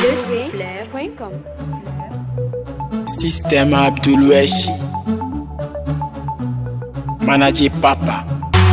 Flair.com. Système Abdouloueshi, Manager Papa.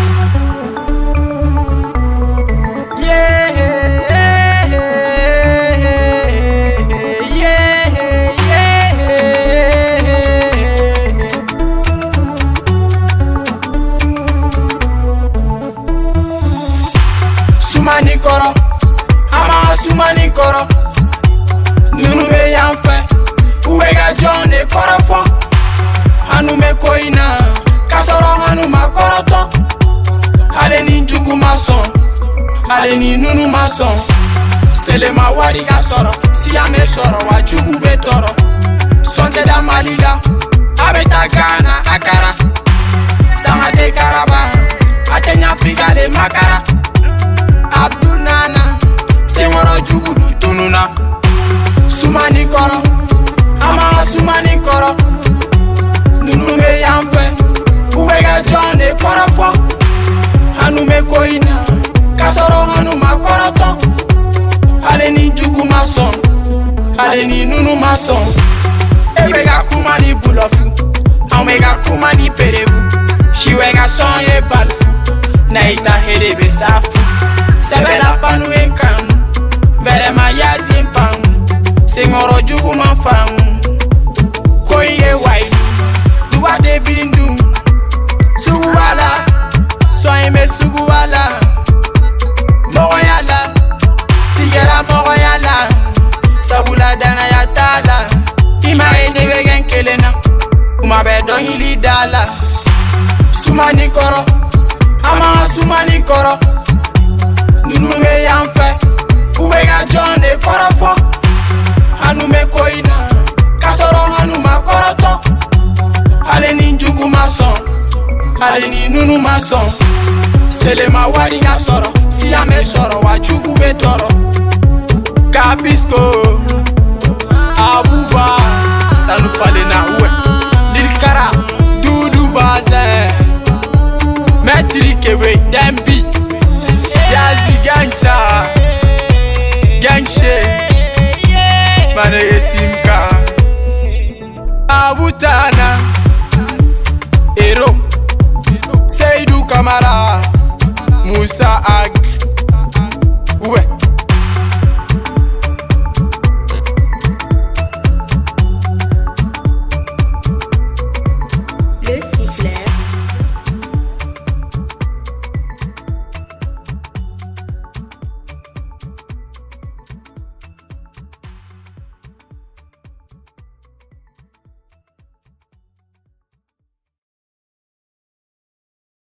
Sumani koro, ama sumani koro. Nunu me yanfe, uwega John e koro fo. Hanu me koina, kasoro hanu ma koroto. Hale ni njugu mason, hale ni nunu mason. Sele ma wari ga soro, siya me shoro wa jugu be toro. Sonte da malila, abeta gana akara. Samate karaba, atenya figale makara. Abdul Nana, Sengoro Jugu Tununa. Sumani koro, ama sumani koro. Nunu me yanfe, uwega John e koro fo. Hanu me koina, kasoro hanu ma koroto. Hale ni njugu mason, hale ni nunu mason. Ewega kumani bulofu, omega kumani perebu. Shiwega son ye balfu, naita herebe safu. Sebela panu enkanu, vere mayazi mfamu. Sengoro jugu manfamu, koye waidu, duwate bindu. Suguwala, soime suguwala. Mogoyala, tigera mogoyala. Sabula dana ya tala, imare nevegen kelena. Umabe don ili dala. Sumani koro, ama sumani koro. Nunu me yanfe, uwega John e koro fo. Hanu me koina, kasoro hanu ma koroto. Hale ni njugu mason, hale ni nunu mason. Sele ma wari ga soro, siya me shoro wa jugu be toro. Kabisko, Abuba, sanu fale na uwe. Lilkara, Dudu Baze, Metri kewe, Dembi. Yaz the gangsta, gangshe, mane simka. Abutana, Ero, Seydou Kamara, Musa Ag.